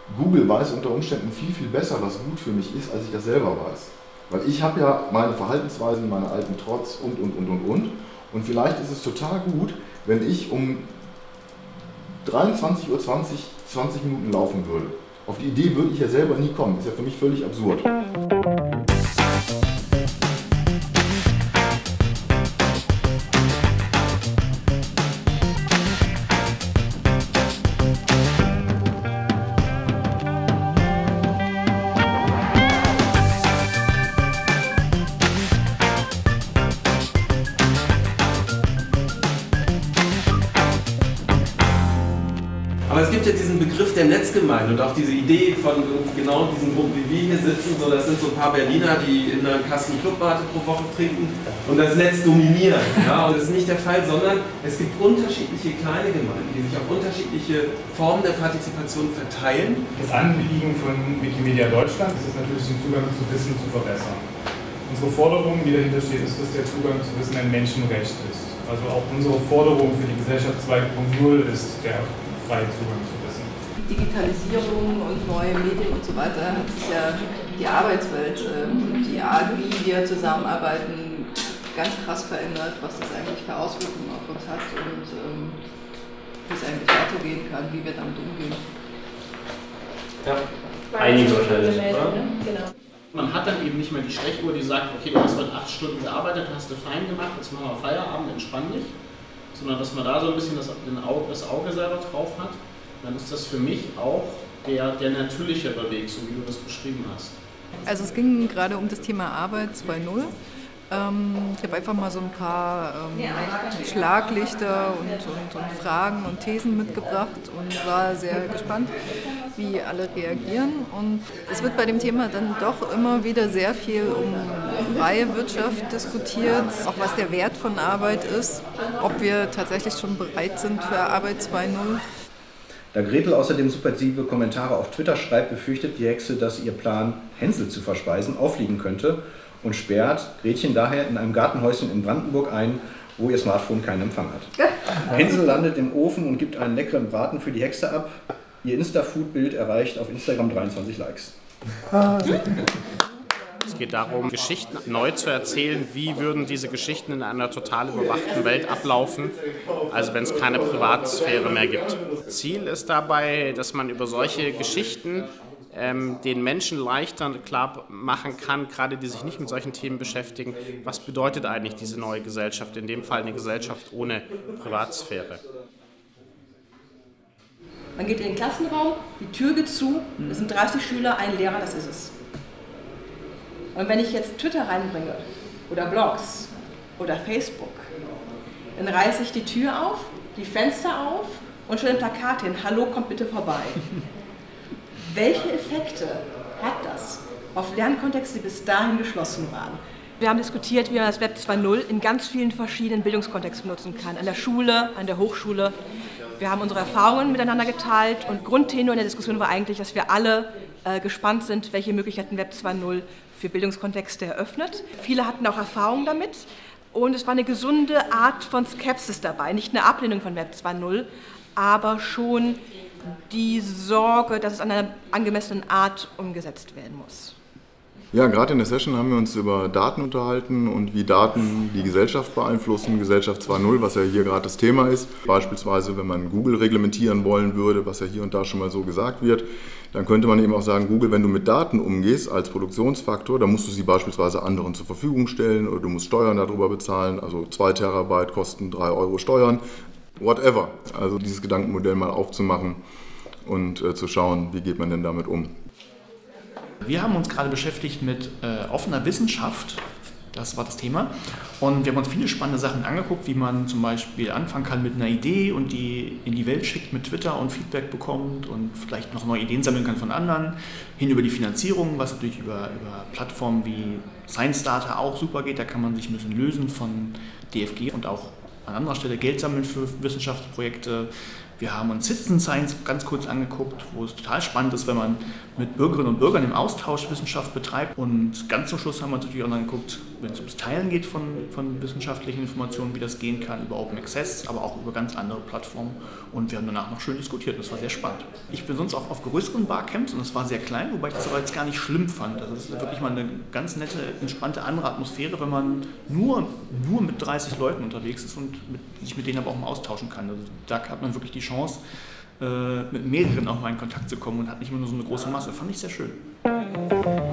Google weiß unter Umständen viel, viel besser, was gut für mich ist, als ich das selber weiß. Weil ich habe ja meine Verhaltensweisen, meine alten Trotz und. Und vielleicht ist es total gut, wenn ich um 23:20 Uhr 20 Minuten laufen würde. Auf die Idee würde ich ja selber nie kommen. Das ist ja für mich völlig absurd. Aber es gibt ja diesen Begriff der Netzgemeinde und auch diese Idee von genau diesen Gruppen, wie wir hier sitzen. So, das sind so ein paar Berliner, die in einer Kasten Clubmate pro Woche trinken und das Netz dominieren. Ja? Und das ist nicht der Fall, sondern es gibt unterschiedliche kleine Gemeinden, die sich auf unterschiedliche Formen der Partizipation verteilen. Das Anliegen von Wikimedia Deutschland ist es natürlich, den Zugang zu Wissen zu verbessern. Unsere Forderung, die dahinter steht, ist, dass der Zugang zu Wissen ein Menschenrecht ist. Also auch unsere Forderung für die Gesellschaft 2.0 ist der freie Zugang zu Wissen. Die Digitalisierung und neue Medien und so weiter hat sich ja die Arbeitswelt und die Art, wie wir zusammenarbeiten, ganz krass verändert, was das eigentlich für Auswirkungen auf uns hat und wie es eigentlich weitergehen kann, wie wir damit umgehen. Ja, einige wahrscheinlich. Genau. Man hat dann eben nicht mehr die Stechuhr, die sagt, okay, du hast heute 8 Stunden gearbeitet, hast du fein gemacht, jetzt machen wir Feierabend, entspann dich. Sondern dass man da so ein bisschen das Auge selber drauf hat, dann ist das für mich auch der natürlichere Weg, so wie du das beschrieben hast. Also es ging gerade um das Thema Arbeit 2.0. Ich habe einfach mal so ein paar Schlaglichter und Fragen und Thesen mitgebracht und war sehr gespannt, wie alle reagieren. Und es wird bei dem Thema dann doch immer wieder sehr viel um freie Wirtschaft diskutiert, auch was der Wert von Arbeit ist, ob wir tatsächlich schon bereit sind für Arbeit 2.0. Da Gretel außerdem subversive Kommentare auf Twitter schreibt, befürchtet die Hexe, dass ihr Plan, Hänsel zu verspeisen, auffliegen könnte und sperrt Gretchen daher in einem Gartenhäuschen in Brandenburg ein, wo ihr Smartphone keinen Empfang hat. Hänsel landet im Ofen und gibt einen leckeren Braten für die Hexe ab. Ihr Insta-Food-Bild erreicht auf Instagram 23 Likes. Es geht darum, Geschichten neu zu erzählen. Wie würden diese Geschichten in einer total überwachten Welt ablaufen, also wenn es keine Privatsphäre mehr gibt. Ziel ist dabei, dass man über solche Geschichten den Menschen leichter klar machen kann, gerade die sich nicht mit solchen Themen beschäftigen, was bedeutet eigentlich diese neue Gesellschaft, in dem Fall eine Gesellschaft ohne Privatsphäre. Man geht in den Klassenraum, die Tür geht zu, es sind 30 Schüler, ein Lehrer, das ist es. Und wenn ich jetzt Twitter reinbringe oder Blogs oder Facebook, dann reiße ich die Tür auf, die Fenster auf und stelle ein Plakat hin, hallo, kommt bitte vorbei. Welche Effekte hat das auf Lernkontexte, die bis dahin geschlossen waren? Wir haben diskutiert, wie man das Web 2.0 in ganz vielen verschiedenen Bildungskontexten nutzen kann. An der Schule, an der Hochschule. Wir haben unsere Erfahrungen miteinander geteilt und Grundtenor in der Diskussion war eigentlich, dass wir alle gespannt sind, welche Möglichkeiten Web 2.0 für Bildungskontexte eröffnet. Viele hatten auch Erfahrungen damit und es war eine gesunde Art von Skepsis dabei. Nicht eine Ablehnung von Web 2.0, aber schon die Sorge, dass es an einer angemessenen Art umgesetzt werden muss. Ja, gerade in der Session haben wir uns über Daten unterhalten und wie Daten die Gesellschaft beeinflussen, Gesellschaft 2.0, was ja hier gerade das Thema ist. Beispielsweise, wenn man Google reglementieren wollen würde, was ja hier und da schon mal so gesagt wird, dann könnte man eben auch sagen, Google, wenn du mit Daten umgehst als Produktionsfaktor, dann musst du sie beispielsweise anderen zur Verfügung stellen oder du musst Steuern darüber bezahlen, also 2 Terabyte kosten 3 Euro Steuern, whatever. Also dieses Gedankenmodell mal aufzumachen und zu schauen, wie geht man denn damit um. Wir haben uns gerade beschäftigt mit offener Wissenschaft, das war das Thema. Und wir haben uns viele spannende Sachen angeguckt, wie man zum Beispiel anfangen kann mit einer Idee und die in die Welt schickt mit Twitter und Feedback bekommt und vielleicht noch neue Ideen sammeln kann von anderen, hin über die Finanzierung, was natürlich über Plattformen wie Science Data auch super geht. Da kann man sich ein bisschen lösen von DFG und auch an anderer Stelle Geld sammeln für Wissenschaftsprojekte. Wir haben uns Citizen Science ganz kurz angeguckt, wo es total spannend ist, wenn man mit Bürgerinnen und Bürgern im Austausch Wissenschaft betreibt. Und ganz zum Schluss haben wir uns natürlich auch angeguckt, wenn es ums Teilen geht von wissenschaftlichen Informationen, wie das gehen kann, über Open Access, aber auch über ganz andere Plattformen. Und wir haben danach noch schön diskutiert und das war sehr spannend. Ich bin sonst auch auf größeren Barcamps und es war sehr klein, wobei ich das aber jetzt gar nicht schlimm fand. Also es ist wirklich mal eine ganz nette, entspannte andere Atmosphäre, wenn man nur mit 30 Leuten unterwegs ist und sich mit denen aber auch mal austauschen kann. Also da hat man wirklich die Chance, mit mehreren auch mal in Kontakt zu kommen und hat nicht immer nur so eine große Masse. Fand ich sehr schön.